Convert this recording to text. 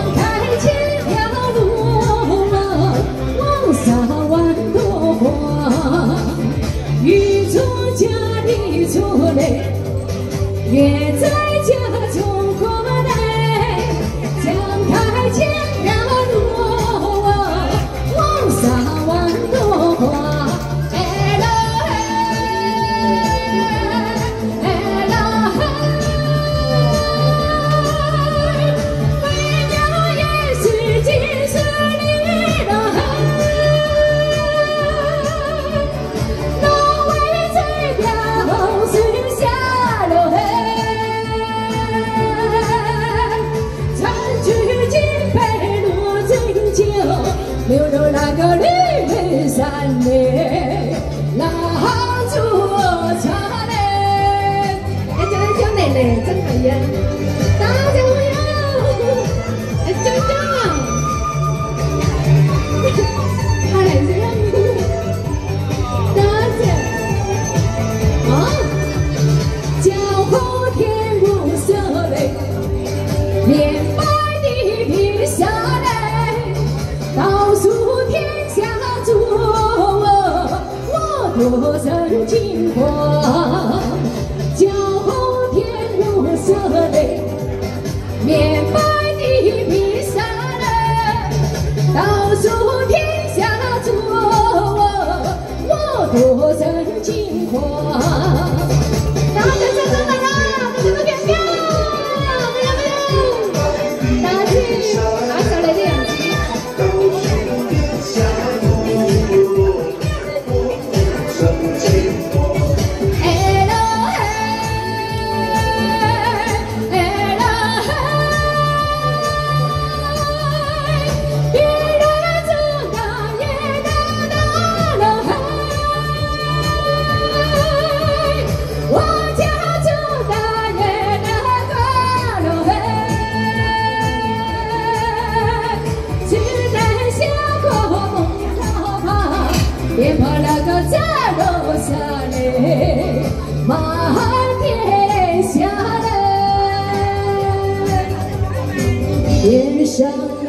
开千条路，望沙万朵花。雨中家里出来，月在家中过来。张开千条路，望沙万朵花。哎啦嘿，哎啦嘿。 流入那个绿山嘞，浪逐茶嘞，哎，这个叫奶奶，真可以。大家好呀，哎，张张啊，他来这样，大家啊，江湖天如色嘞，面白的披纱嘞。 道数天下主，我多生金花，骄傲天如色嘞，面白的披纱嘞，道数天下主，我多生金花。大家掌声来啦！大家都点票，没有没有，大家拿下来的样子。 别怕那个在楼下嘞，满天下嘞，天上。